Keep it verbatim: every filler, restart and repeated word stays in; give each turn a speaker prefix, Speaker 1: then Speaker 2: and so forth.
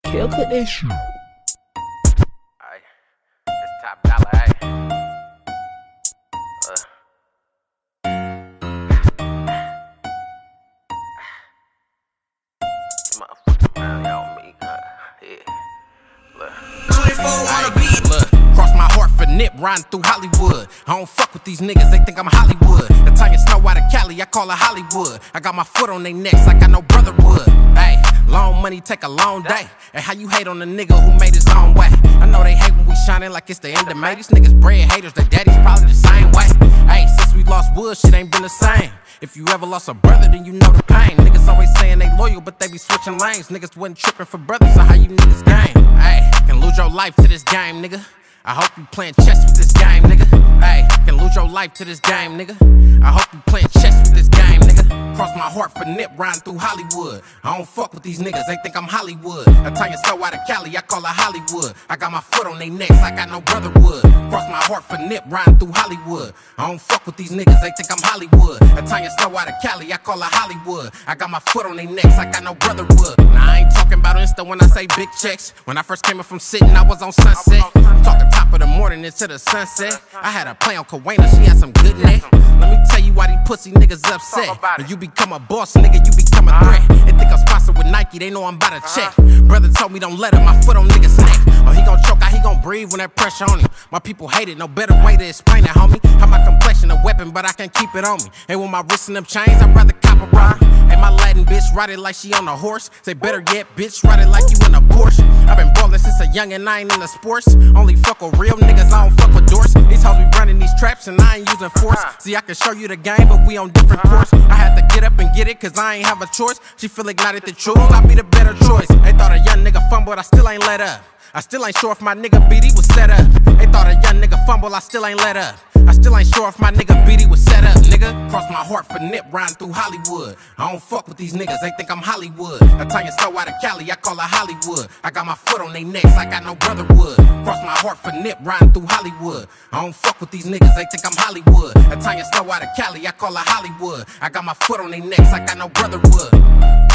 Speaker 1: Kill cut that shit.
Speaker 2: Aye, it's top dollar, aye. Uh. Motherfucking money on me, uh, yeah. Look.
Speaker 3: twenty-four on a beat. Look, cross my heart for Nip, riding through Hollywood. I don't fuck with these niggas, they think I'm Hollywood. The Tanya Snow out of Cali, I call her Hollywood. I got my foot on their necks, I got no brother would. Hey, long money take a long day. And how you hate on a nigga who made his own way? I know they hate when we shining like it's the end of May. These niggas bread haters, their daddy's probably the same way. Hey, since we lost Wood, shit ain't been the same. If you ever lost a brother, then you know the pain. Niggas always saying they loyal, but they be switching lanes. Niggas wasn't tripping for brothers, so how you niggas game? Hey, can lose your life to this game, nigga. I hope you playing chess with this game, nigga. Hey, can lose your life to this game, nigga. I hope you playing chess with this game, nigga. Cross my heart for Nip, riding through Hollywood. I don't fuck with these niggas, they think I'm Hollywood. I Tanya Snow out of Cali, I call her Hollywood. I got my foot on their necks, I got no brother would. Cross my heart for Nip, riding through Hollywood. I don't fuck with these niggas, they think I'm Hollywood. I Tanya Snow out of Cali, I call her Hollywood. I got my foot on their necks, I got no brother would. Now I ain't talking about Insta when I say big checks. When I first came in from sitting, I was on Sunset. I'm talking top of the morning into the sunset. I had a play on Kawena, she had some good neck. Let me tell you why these pussy niggas upset. When you become a boss, nigga, you become a threat. They think I'm sponsored with Nike, they know I'm about to check. Brother told me don't let him, my foot on niggas' neck. Or he gon' choke out, he gon' breathe when that pressure on him. My people hate it, no better way to explain it, homie. How my complexion a weapon, but I can't keep it on me. Hey, with my wrists and them chains, I'd rather cop a robbery. Hey, my Latin bitch, ride it like she on a horse. Say better yet, bitch, ride it like you in a Porsche. I've been ballin' since a young and I ain't in the sports. Only fuck with real niggas, I don't fuck with dorks. These hoes be running these traps and I ain't using force. See, I can show you the game, but we on different courts. I had to get up and get it, cause I ain't have a choice. She feel ignited to choose, I be the better choice. They thought a young nigga fumbled, I still ain't let up. I still ain't sure if my nigga B D was set up. They thought a young nigga fumble, I still ain't let up. I still ain't sure if my nigga B D was set up, nigga. Cross my heart for Nip, riding through Hollywood. I don't fuck with these niggas, they think I'm Hollywood. I Tanya Snow out of Cali, I call her Hollywood. I got my foot on their necks, I got no brother would. Cross my heart for Nip, riding through Hollywood. I don't fuck with these niggas, they think I'm Hollywood. I Tanya Snow out of Cali, I call her Hollywood. I got my foot on their necks, I got no brother would.